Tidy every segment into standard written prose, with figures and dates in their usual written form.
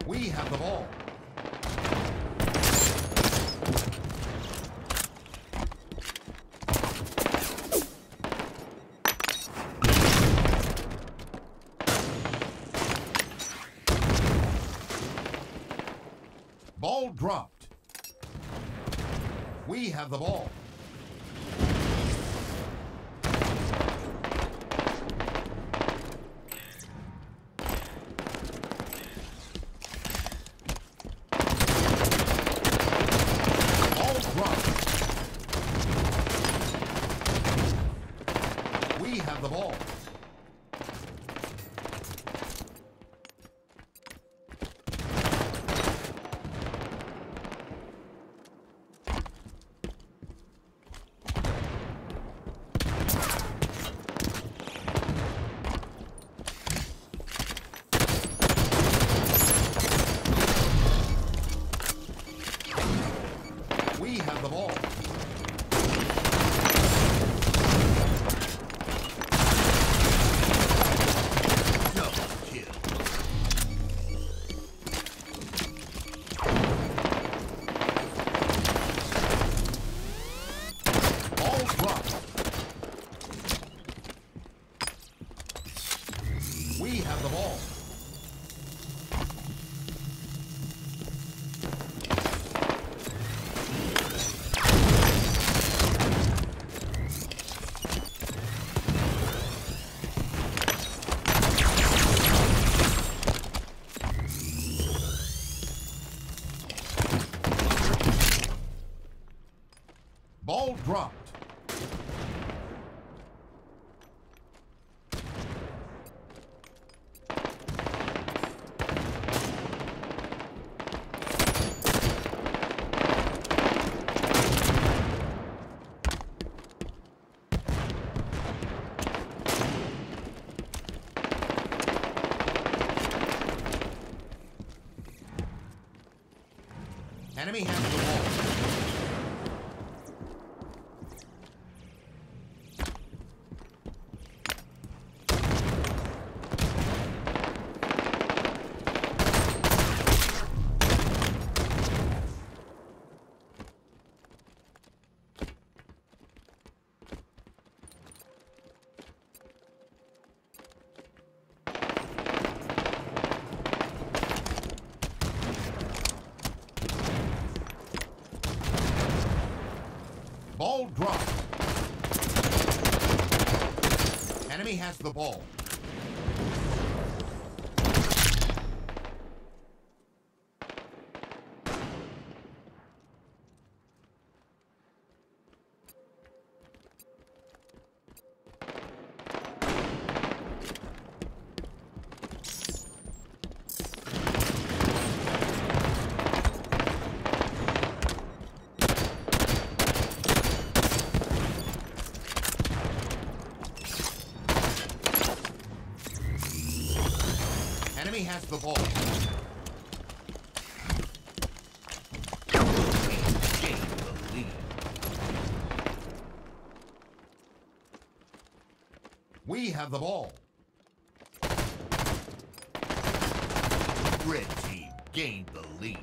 We have the ball. Ball dropped. We have the ball. Ball dropped. We have the ball. We have the ball. Double kill. Ball dropped. We have the ball. Ball dropped. Enemy has the ball. Ball dropped. Enemy has the ball. Enemy has the ball. Gain the lead. We have the ball. Red team gained the lead.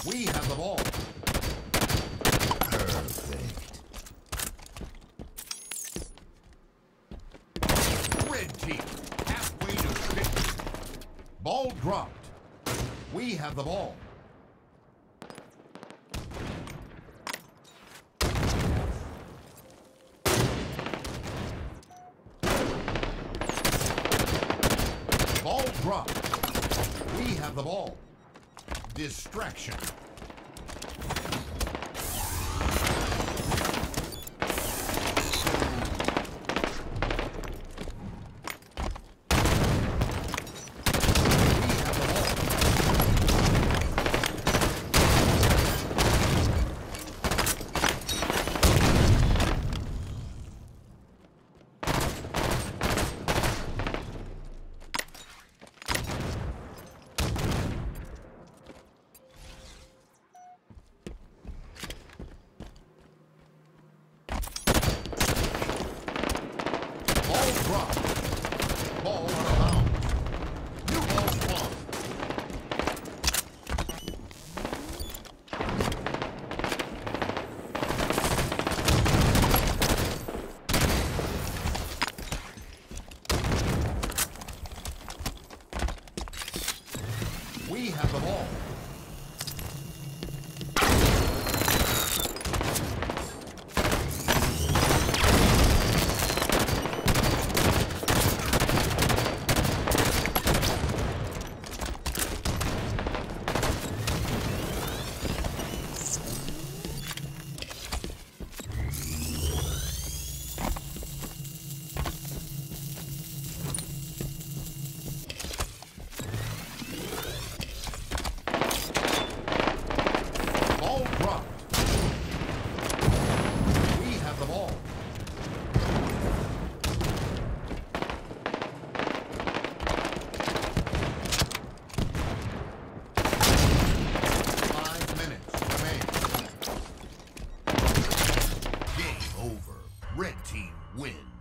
We have the ball. Perfect. Red team, halfway to victory. Ball dropped. We have the ball. Ball dropped. We have the ball. Distraction. Drop. Ball out of bounds. New ball spawn. We have the ball. Red team wins.